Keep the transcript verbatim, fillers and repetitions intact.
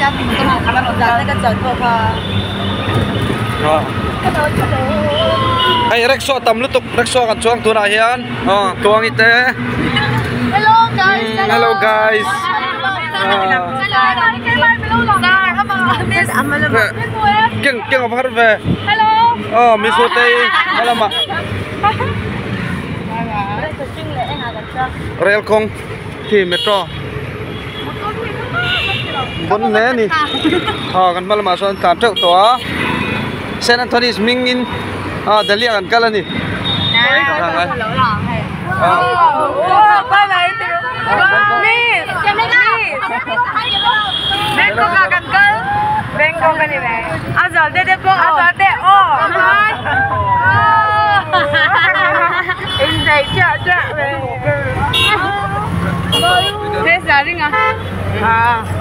家庭都嘛，他们落在那个角度吧。 哦。Ay, rekso tamlutok rekso kan chuang tuna hian. Oh, tuang ite. Hello guys. Hello guys. Keng keng apa harve? Hello. Oh, misutay alama. Rail kong thì metro. Bốn nè nè. Ờ, kan malam asuhan kan truk toa. Saint Anthony's Mingin. À, Delhi kan kala ni. Miss, Bangkok akan ke? Bangkok kan ini. Azal dede po. Azal dede oh. Ini cak cak. Thế giá đi à? À.